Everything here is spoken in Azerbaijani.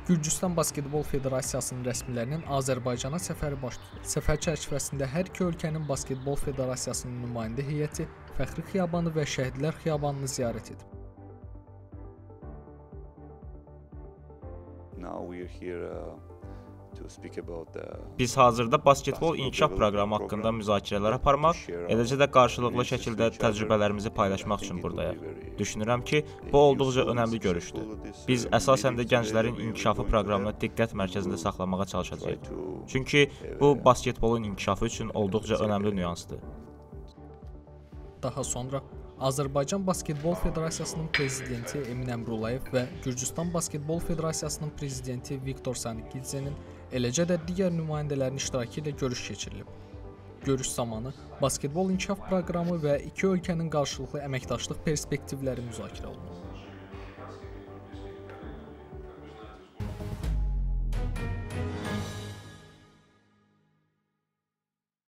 Gürcüstan Basketbol Federasiyasının rəsmilərinin Azərbaycana səfəri baş tutub. Səfər çərçivəsində hər iki ölkənin Basketbol Federasiyasının nümayəndə heyəti Fəxri Xiyabanı və Şəhidlər Xiyabanını ziyarət edib. Biz hazırda basketbol inkişaf proqramı haqqında müzakirələr aparmaq, eləcə də qarşılıqlı şəkildə təcrübələrimizi paylaşmaq üçün buradayıq. Düşünürəm ki, bu olduqca önəmli görüşdür. Biz əsasən də gənclərin inkişafı proqramını diqqət mərkəzində saxlamağa çalışacağıq. Çünki bu basketbolun inkişafı üçün olduqca önəmli nüansdır. Daha sonra Azərbaycan Basketbol Federasiyasının prezidenti Emin Əmrullayev və Gürcüstan Basketbol Federasiyasının prezidenti Viktor Sanikidzenin, eləcə də digər nümayəndələrin iştirakı ilə görüş keçirilib. Görüş zamanı basketbol inkişaf proqramı və iki ölkənin qarşılıqlı əməkdaşlıq perspektivləri müzakirə olunub.